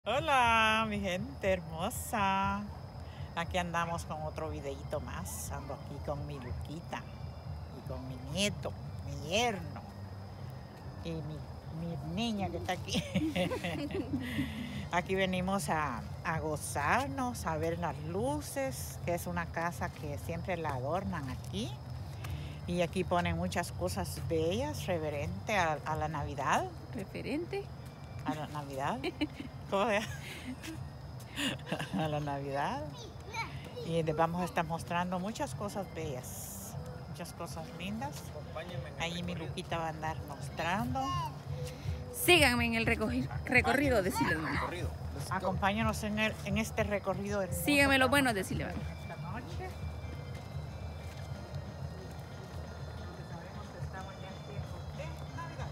Hola, mi gente hermosa. Aquí andamos con otro videito más. Ando aquí con mi Luquita y con mi nieto, mi yerno y mi niña que está aquí. Aquí venimos a gozarnos, a ver las luces, que es una casa que siempre la adornan aquí. Y aquí ponen muchas cosas bellas, reverente a la Navidad. ¿Referente? A la Navidad. ¿Cómo se llama? A la Navidad. Y les vamos a estar mostrando muchas cosas bellas, muchas cosas lindas. Ahí mi Luquita va a andar mostrando. Síganme en el recorrido, decirle, mamá. Acompáñanos en este recorrido hermoso. Síganme lo bueno, decirle, mamá. Esta noche. Porque sabemos que estamos ya en tiempo de Navidad.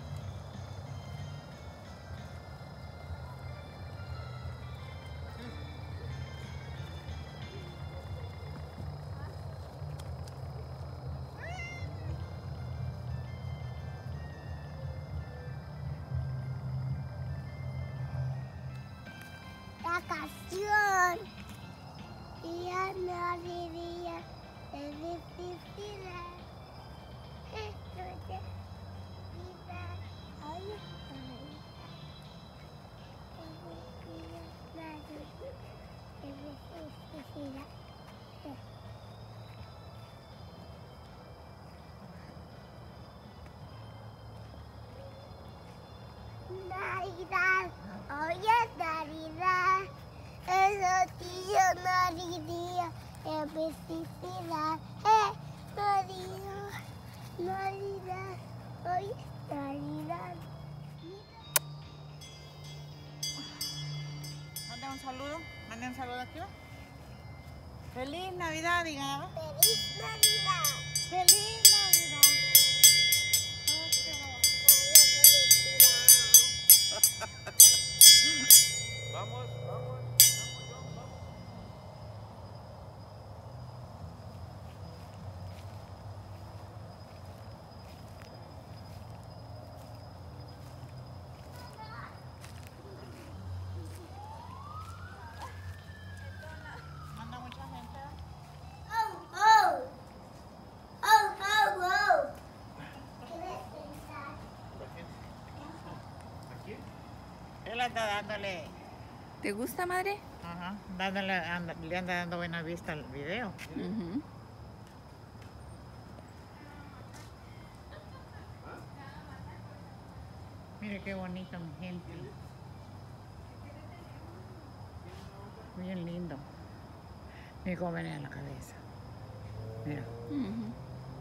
La canción. Día no diría, es difícil. Esto de vida, ay, Navidad, hoy es Navidad, es tío Navidad, es felicidad, Navidad, hoy es Navidad. Mande un saludo aquí. Feliz Navidad, diga. ¡Feliz Navidad! Feliz Navidad. Vamos, vamos. Manda mucha gente. ¡Oh, oh! ¡Oh, oh, oh! ¿Quieres pensar? Él anda dándole, ¿Te gusta, madre? ajá, le anda dando buena vista al video. Ujú. Mire qué bonito, mi gente. Bien lindo. Mi joven en la cabeza. Mira. Ujú.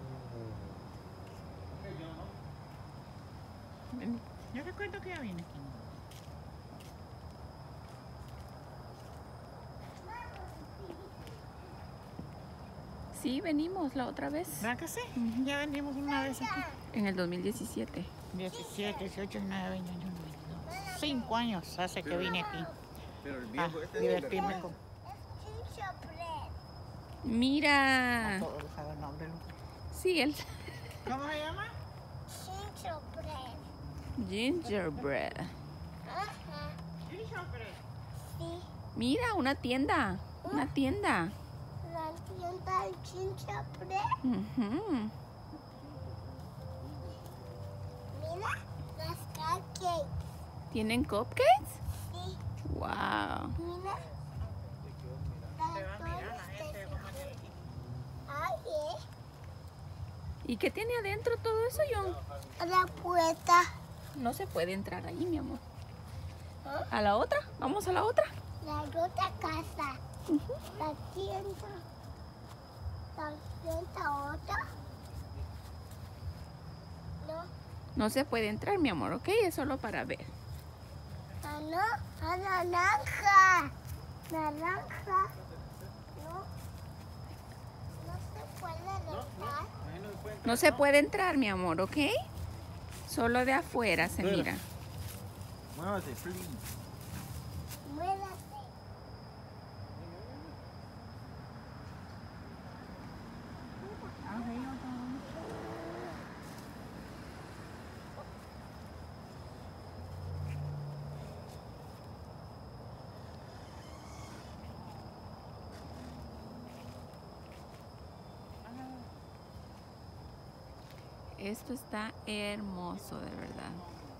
Ven. Yo recuerdo que ya vine aquí. Sí, venimos la otra vez. ¿Verdad que sí? Ujú. Ya venimos una vez aquí. En el 2017. 17, 18, 19, 20, 21, 22. 5 años hace que vine aquí. Pero el A viejo este divertirme con Es gingerbread. Mira. todos saben el nombre. Sí, el ¿Cómo se llama? Gingerbread. gingerbread. Ajá. Gingerbread. Sí. Mira, una tienda. Una tienda. La tienda de gingerbread. Ujú. Mira las cupcakes. ¿Tienen cupcakes? Sí. Wow. Mira. Se va a mirar la gente como que aquí. Ay, ¿Y qué tiene adentro todo eso, John? la puerta. No se puede entrar ahí, mi amor. ¿Ah? ¿A la otra? ¿Vamos a la otra? La otra casa. La tienda. La tienda otra. No. No se puede entrar, mi amor, ¿ok? Es solo para ver. Ah, no. Ah, naranja. Naranja. No. No se puede dejar. No se puede entrar, mi amor, ¿ok? Solo de afuera se mira. Muévase, please. Muévase. Esto está hermoso, de verdad.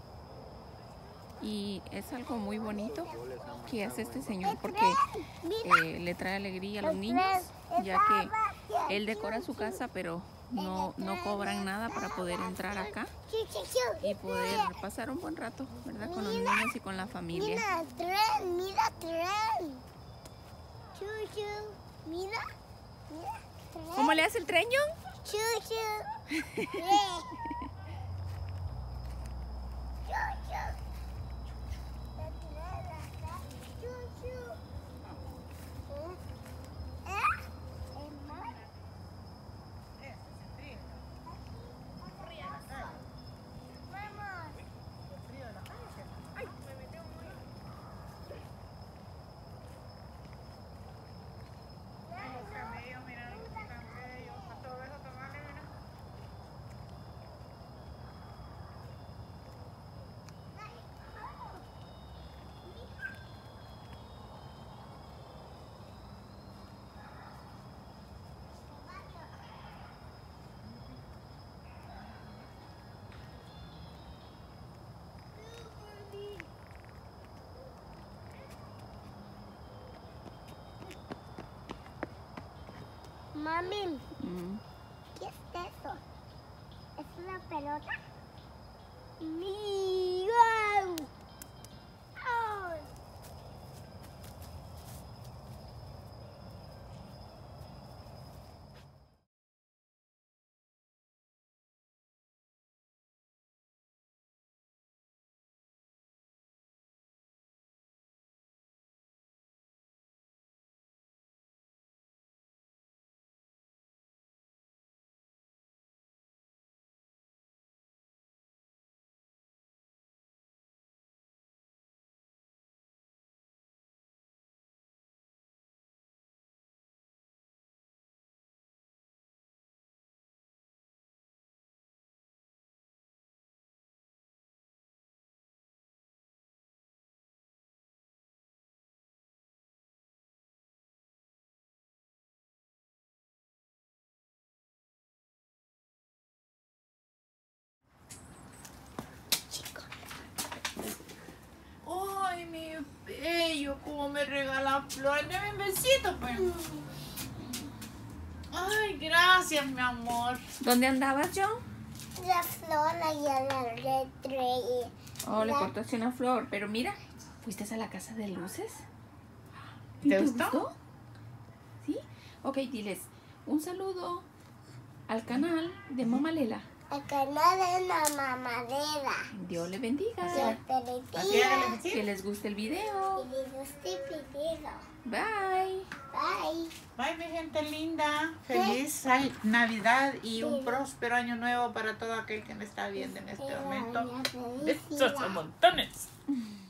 Y es algo muy bonito que hace este señor porque le trae alegría a los niños, ya que él decora su casa, pero no cobran nada para poder entrar acá y poder pasar un buen rato, ¿verdad? Con los niños y con la familia. Mira tren, mira tren. Chuchu, mira, mira tren. ¿Cómo le hace el tren, John? Chuchu. Mami, ¿qué es eso? ¿Es una pelota? ¡Mira! ¡Ay! Ay, mi bello, cómo me regala flores. Dame un besito, pues. Ay, gracias, mi amor. ¿Dónde andabas, John? La flor y la letra. Oh, le cortaste una flor, pero mira, ¿fuiste a la casa de luces? ¿Te gustó? ¿Sí? Ok, diles un saludo al canal de Mamá Lela. El canal de la mamadera. Dios le bendiga. Así hágale, Que les guste el video. Y les gusta el video. Bye. Bye. Bye, mi gente linda. Feliz Navidad y un próspero año nuevo para todo aquel que me está viendo en este momento. Besos a montones.